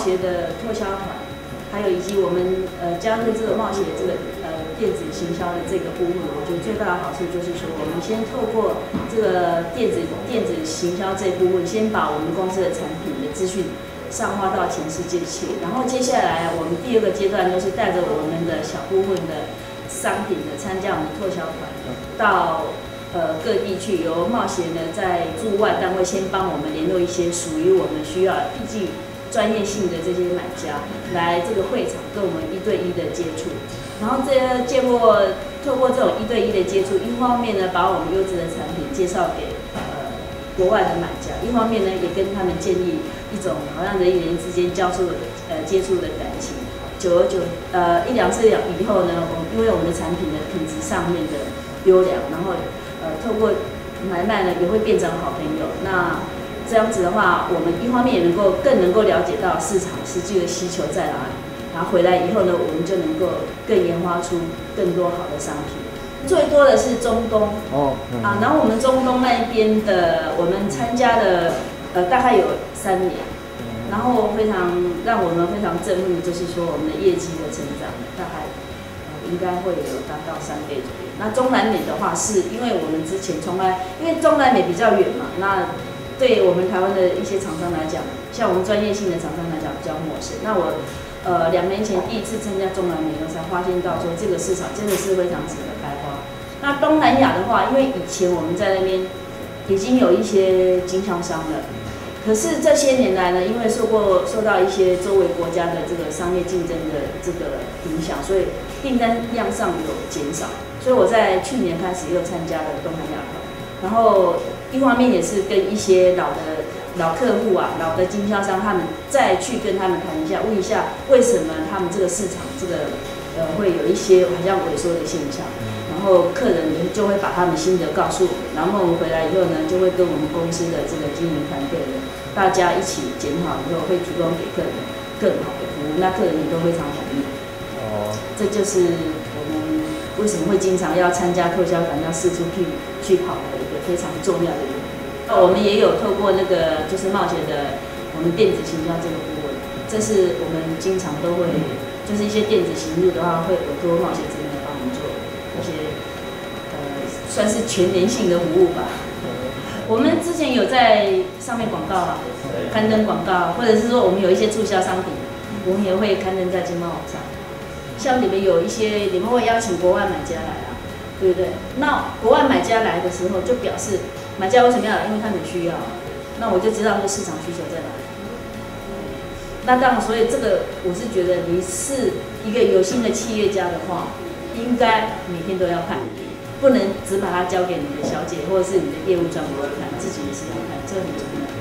协的拓销团，还有以及我们加入这个冒协这个电子行销的这个部分，我觉得最大的好处就是说，我们先透过这个电子行销这部分，先把我们公司的产品的资讯上划到全世界去，然后接下来我们第二个阶段就是带着我们的小部分的商品的参加我们拓销团到各地去，由冒协呢在驻外单位先帮我们联络一些属于我们需要毕竟专业性的这些买家来这个会场跟我们1对1的接触，然后透过这种1对1的接触，一方面呢把我们优质的产品介绍给国外的买家，一方面呢也跟他们建立一种好像人与人之间接触的感情。久而久1、2次以后呢，因为我们的产品的品质上面的优良，然后透过买卖呢也会变成好朋友。那这样子的话，我们一方面也更能够了解到市场实际的需求在哪里，然后回来以后呢，我们就能够更研发出更多好的商品。最多的是中东然后我们中东那一边的，我们参加的大概有3年，然后让我们非常振奋的就是说，我们的业绩的成长大概应该会有达到3倍左右。那中南美的话，是因为我们之前因为中南美比较远嘛，那对我们台湾的一些厂商来讲，像我们专业性的厂商来讲比较陌生。那我2年前第一次参加中南美，我才发现到说这个市场真的是非常值得开发。那东南亚的话，因为以前我们在那边已经有一些经销商了。可是这些年来呢，因为受到一些周围国家的这个商业竞争的这个影响，所以订单量上有减少。所以我在去年开始又参加了东南亚团，然后一方面也是跟一些老客户老的经销商，他们再去跟他们谈一下，问一下为什么他们这个市场会有一些好像萎缩的现象。然后客人就会把他们心得告诉我们，然后我们回来以后呢，就会跟我们公司的这个经营团队呢，大家一起检讨以后，会提供给客人更好的服务，那客人也都非常满意。这就是我们为什么会经常要参加拓销团，要四处去跑的一个非常重要的原因。我们也有透过那个就是冒险的我们电子行销这个部分，这是我们经常都会，就是一些电子行路的话，会委托冒险这边帮我们做一些算是全年性的服务吧。我们之前有在上面广告刊登广告，或者是说我们有一些促销商品，我们也会刊登在经贸网上。像你们有一些，你们会邀请国外买家来对不对？那国外买家来的时候，就表示买家为什么要来？因为他们需要。那我就知道说市场需求在哪里。那当然，所以这个我是觉得，你是一个有心的企业家的话，应该每天都要看，不能只把它交给你的小姐或者是你的业务专员看，自己也是要看，这很重要。